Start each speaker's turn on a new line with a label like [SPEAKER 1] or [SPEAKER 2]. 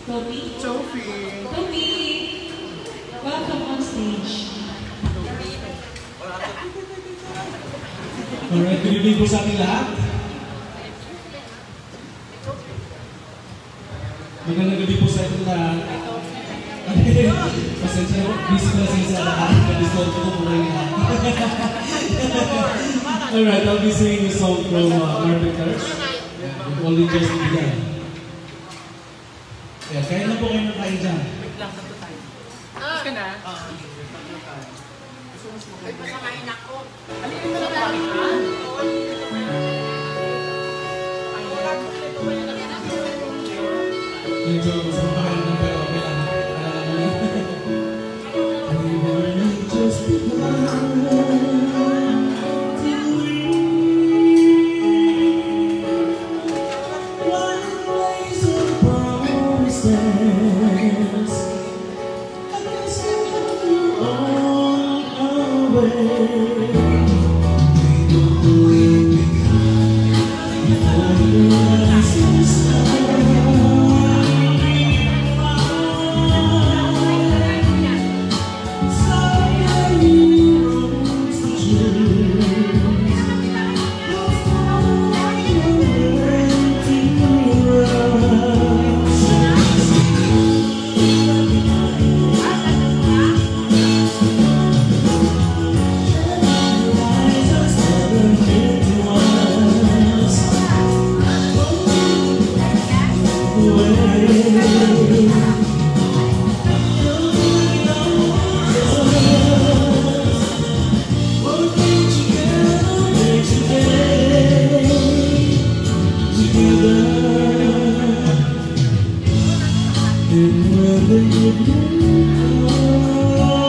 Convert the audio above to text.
[SPEAKER 1] Toby?
[SPEAKER 2] Sophie!
[SPEAKER 1] Toby! Welcome on stage.
[SPEAKER 3] Alright, good evening po sa ating lahat. Magandang gabi po sa ating lahat. Pasensya na po, busy na sa lahat. Discount ko po ngayon lahat. Alright, I'll be singing a song from Carpenters. We've only just begun. Kaya kaya na po kayo ng kain dyan.
[SPEAKER 2] Wait lang, tatlo tayo. Gusto ka na?
[SPEAKER 4] Ay, pasamahin ako.
[SPEAKER 2] Halika mo lang kami, ha?
[SPEAKER 3] Medyo masama pa kayo ng pero okay lang. We've only just begun. And when the evening comes,